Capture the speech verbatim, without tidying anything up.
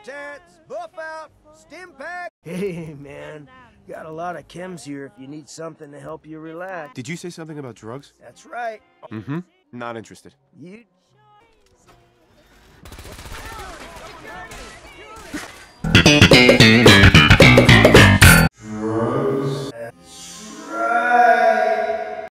Terrence, buff out, stim pack. Hey, man. Got a lot of chems here if you need something to help you relax. Did you say something about drugs? That's right. Mm-hmm. Not interested. You...